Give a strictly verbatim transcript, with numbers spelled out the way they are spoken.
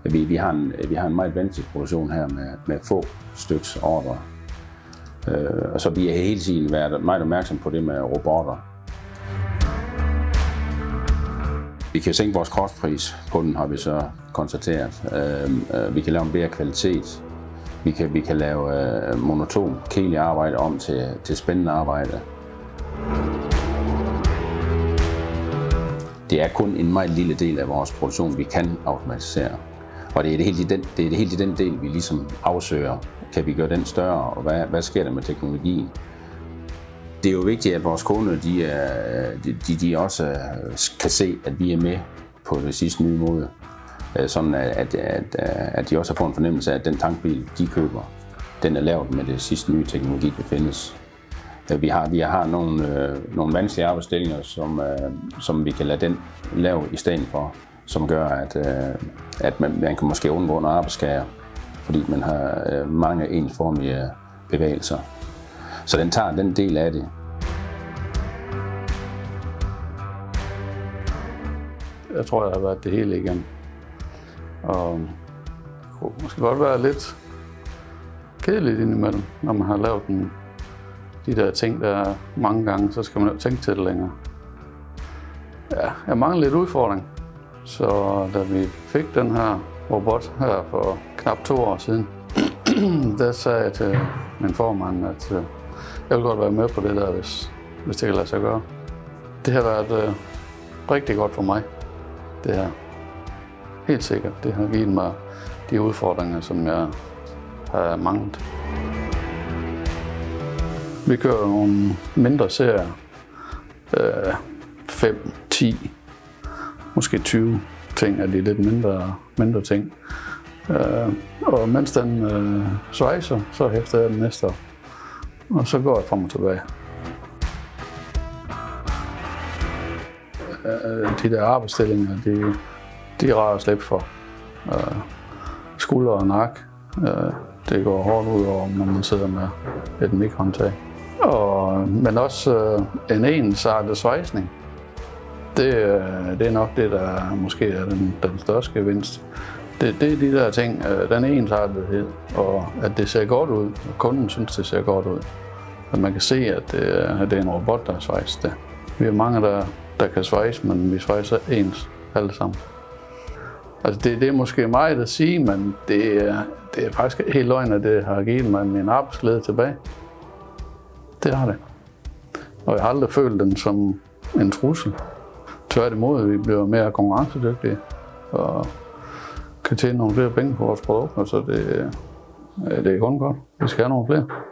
Vi, vi, har en, vi har en meget vanskelig produktion her med, med få styks ordre. Øh, og så vi har hele tiden været meget opmærksom på det med robotter. Vi kan sænke vores kostpris på den, har vi så konstateret. Øh, vi kan lave en bedre kvalitet. Vi kan, vi kan lave øh, monoton, kedelig arbejde om til, til spændende arbejde. Det er kun en meget lille del af vores produktion, vi kan automatisere. Og det er det helt i den, det er det helt i den del, vi ligesom afsøger. Kan vi gøre den større, og hvad, hvad sker der med teknologien? Det er jo vigtigt, at vores kunder de, de, de også kan se, at vi er med på det sidste nye mode. Sådan at, at, at de også har fået en fornemmelse af, at den tankbil, de køber, den er lavet med det sidste nye teknologi, der findes. Vi har, vi har nogle, øh, nogle vanskelige arbejdsstillinger, som, øh, som vi kan lade den lave i stedet for, som gør, at, øh, at man, man kan måske undgå nogle arbejdsskader, fordi man har øh, mange ensformige bevægelser. Så den tager den del af det. Jeg tror, jeg har været det hele igen. Og det kunne måske godt være lidt kedeligt indimellem, når man har lavet den. De der ting, der er mange gange, så skal man jo tænke til det længere. Ja, jeg mangler lidt udfordring. Så da vi fik den her robot her for knap to år siden, der sagde jeg til min formand, at jeg vil godt være med på det der, hvis, hvis det kan lade sig gøre. Det har været uh, rigtig godt for mig, det her. Helt sikkert. Det har givet mig de udfordringer, som jeg har manglet. Vi kører nogle mindre serier, fem, ti, måske tyve ting af de lidt mindre, mindre ting. Øh, og mens den øh, svejser, så hæfter jeg den næste op, og så går jeg frem og tilbage. Øh, de der arbejdsstillinger, de, de er rare at slippe for. Øh, skulder og nak, øh, det går hårdt ud over, når man sidder med et mikhåndtag. Og, men også øh, en ensartet svejsning. Det, øh, det er nok det, der måske er den, den største gevinst. Det, det er de der ting, øh, den ensartethed, og at det ser godt ud, og kunden synes, det ser godt ud. At man kan se, at det, at det er en robot, der svejser det. Vi er mange, der, der kan svejse, men vi svejser ens alle sammen. Altså det, det er måske meget at sige, men det er, det er faktisk helt løgn, at det har givet mig min arbejdsglæde tilbage. Det har det. Og jeg har aldrig følt den som en trussel. Tværtimod, vi bliver mere konkurrencedygtige og kan tjene nogle flere penge på vores produkter, så det, det er kun godt. Vi skal have nogle flere.